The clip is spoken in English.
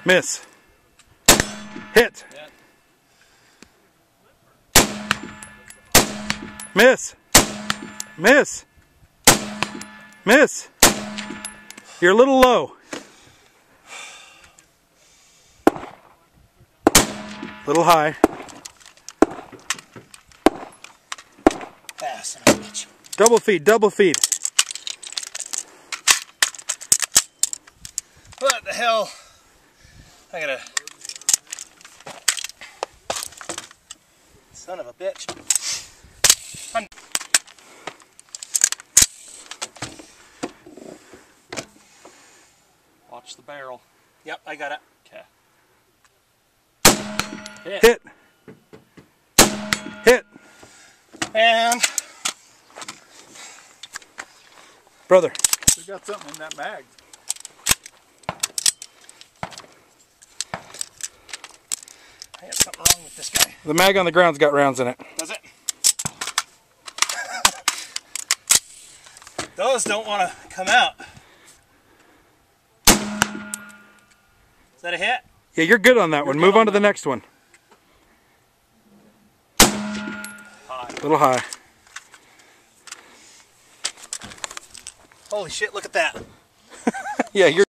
Miss. Hit. Miss. Miss. Miss. You're a little low. Little high. Son of a bitch. Double feed, double feed. What the hell? I gotta... Son of a bitch. Watch the barrel. Yep, I got it. Okay. Hit. Hit. And... Brother. We got something in that mag. I got something wrong with this guy. The mag on the ground's got rounds in it. Does it? Those don't want to come out. Is that a hit? Yeah, you're good on that one. Move on to the next one. High. A little high. Holy shit, look at that. Yeah, you're